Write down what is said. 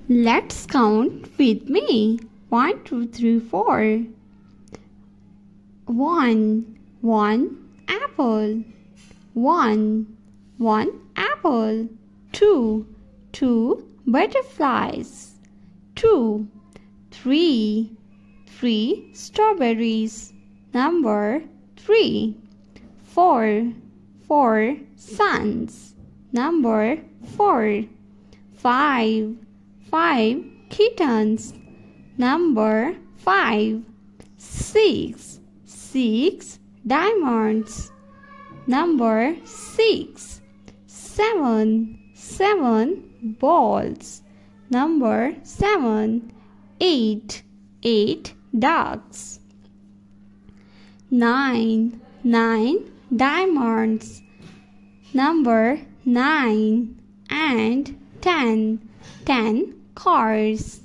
Let's count with me. 1, 2, 3, 4. 1 apple. 1 apple. 2 butterflies. 3 strawberries. Number 3. 4 suns. Number 4. 5 kittens. Number 5. 6 diamonds. Number 6. 7 balls. Number 7. 8 ducks. 9 diamonds. Number 9 and 10 cars.